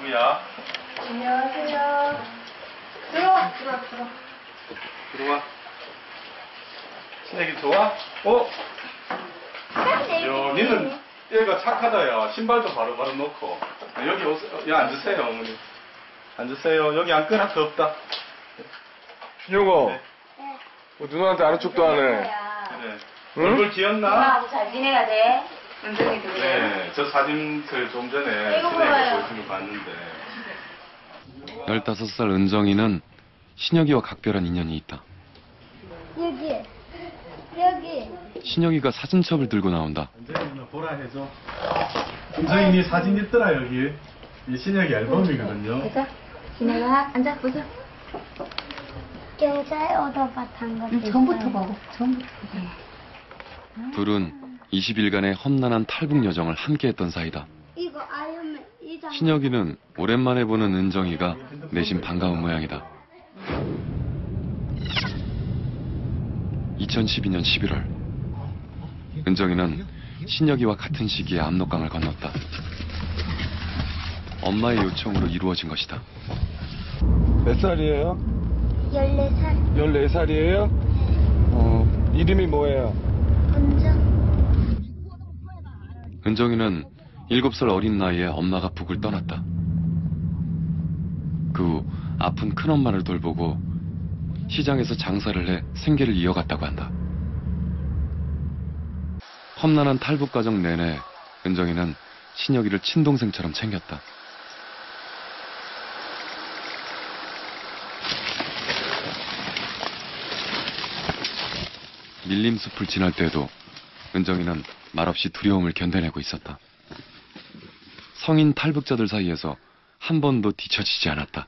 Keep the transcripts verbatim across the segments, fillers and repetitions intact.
신혁이야. 안녕하세요. 들어와, 들어와, 들어와. 들어와. 신혁이 좋아? 어? 야, 니는 얘가 착하다, 야. 신발도 바로바로 놓고. 여기 오세요. 야, 앉으세요, 어머니. 앉으세요. 여기 앉거나 더 없다. 신영아, 네. 어, 누나한테 아는 척도 안 해. 그래. 응? 얼굴 기억나? 누나하고 잘 지내야 돼. 은정이 둘이. 네. 저 사진을 좀 전에 이거 신혁이가 봐요. 보여준 거 봤는데. 열다섯 살 은정이는 신혁이와 각별한 인연이 있다. 여기, 여기. 신혁이가 사진첩을 들고 나온다. 은정이 누나 보라 해줘. 은정이 니 사진 있더라, 여기. 이 신혁이 앨범이거든요. 보자. 신혁아, 앉아, 보자. 여자의 오더바 탄 것도 있어요. 전부터 봐. 전부터 보자. 둘은 이십 일간의 험난한 탈북 여정을 함께했던 사이다. 이거 아이언맨 이 장. 신혁이는 오랜만에 보는 은정이가 내심 반가운 모양이다. 이천십이 년 십일월 은정이는 신혁이와 같은 시기에 압록강을 건넜다. 엄마의 요청으로 이루어진 것이다. 몇 살이에요? 열네 살. 열네 살이에요? 어, 이름이 뭐예요? 은정. 은정이는 일곱 살 어린 나이에 엄마가 북을 떠났다. 그 후 아픈 큰엄마를 돌보고 시장에서 장사를 해 생계를 이어갔다고 한다. 험난한 탈북 과정 내내 은정이는 신혁이를 친동생처럼 챙겼다. 밀림숲을 지날 때에도 은정이는 말없이 두려움을 견뎌내고 있었다. 성인 탈북자들 사이에서 한 번도 뒤처지지 않았다.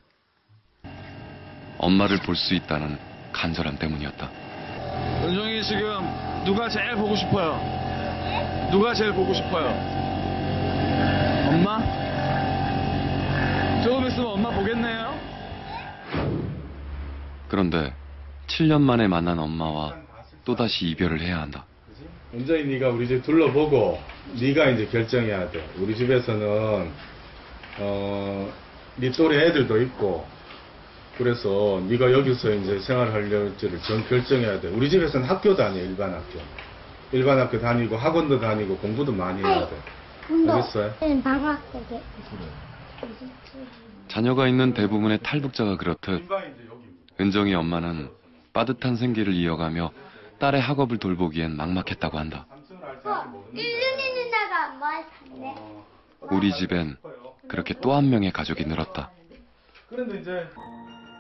엄마를 볼 수 있다는 간절함 때문이었다. 은정이 지금 누가 제일 보고 싶어요? 누가 제일 보고 싶어요? 엄마? 조금 있으면 엄마 보겠네요? 그런데 칠 년 만에 만난 엄마와 또다시 이별을 해야 한다. 은정이 네가 우리 집 둘러보고 네가 이제 결정해야 돼. 우리 집에서는 어, 네 또래 애들도 있고 그래서 네가 여기서 이제 생활하려지를 전 결정해야 돼. 우리 집에서는 학교 다녀, 일반 학교. 일반 학교 다니고 학원도 다니고 공부도 많이 해야 돼. 알겠어요? 방학 때. 자녀가 있는 대부분의 탈북자가 그렇듯 은정이 엄마는 빠듯한 생계를 이어가며 딸의 학업을 돌보기엔 막막했다고 한다. 어, 일륜이 누나가 뭘 샀네? 우리 집엔 그렇게 또 한 명의 가족이 늘었다. 그런데 이제